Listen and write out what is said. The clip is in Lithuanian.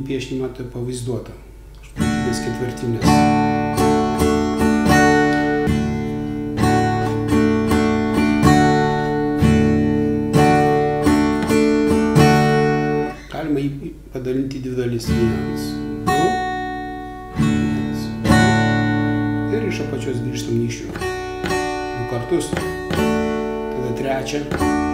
piešinį matote pavaizduota. Aštuntinės ketvirtinės. Galima jį padalinti į dvi dalis. 1, 2, 1, 2. Ir iš apačios grįžtam nykščiu. 2 kartus. Tada 3.